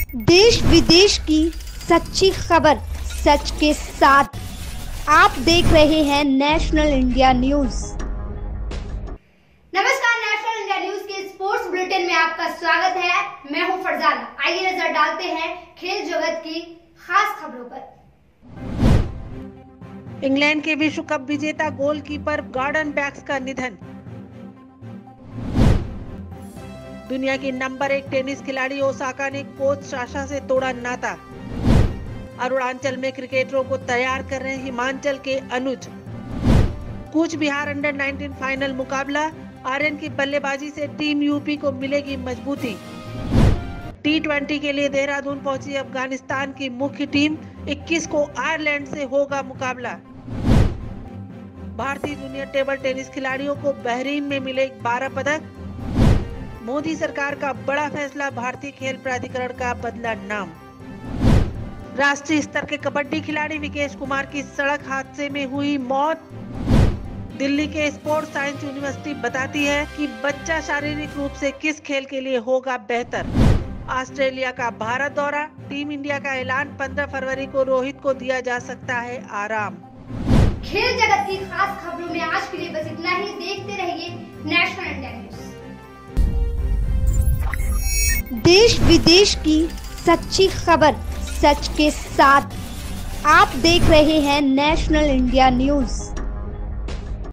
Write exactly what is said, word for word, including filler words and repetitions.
देश विदेश की सच्ची खबर सच के साथ। आप देख रहे हैं नेशनल इंडिया न्यूज। नमस्कार, नेशनल इंडिया न्यूज के स्पोर्ट्स बुलेटिन में आपका स्वागत है। मैं हूं फरजाना। आइए नजर डालते हैं खेल जगत की खास खबरों पर। इंग्लैंड के विश्व कप विजेता गोलकीपर गॉर्डन बैंक्स का निधन। दुनिया की नंबर एक टेनिस खिलाड़ी ओसाका ने कोच साशा से तोड़ा नाता। अरुणाचल में क्रिकेटरों को तैयार कर रहे हिमाचल के Anuj. Cooch Behar under nineteen final मुकाबला। आर्यन की बल्लेबाजी से टीम यूपी को मिलेगी मजबूती। टी ट्वेंटी के लिए देहरादून पहुंची अफगानिस्तान की मुख्य टीम। इक्कीस को आयरलैंड से होगा मुकाबला। भारतीय जूनियर टेबल टेनिस खिलाड़ियों को बहरीन में मिले बारह पदक। मोदी सरकार का बड़ा फैसला, भारतीय खेल प्राधिकरण का बदला नाम। राष्ट्रीय स्तर के कबड्डी खिलाड़ी विकेश कुमार की सड़क हादसे में हुई मौत। दिल्ली के स्पोर्ट्स साइंस यूनिवर्सिटी बताती है कि बच्चा शारीरिक रूप से किस खेल के लिए होगा बेहतर। ऑस्ट्रेलिया का भारत दौरा। टीम इंडिया का ऐलान, पंद्रह फरवरी को रोहित को दिया जा सकता है आराम। खेल जगत की खास खबरों में आज के लिए बस इतना ही। देखते रहिए नेशनल इंडिया न्यूज। देश विदेश की सच्ची खबर सच के साथ। आप देख रहे हैं नेशनल इंडिया न्यूज।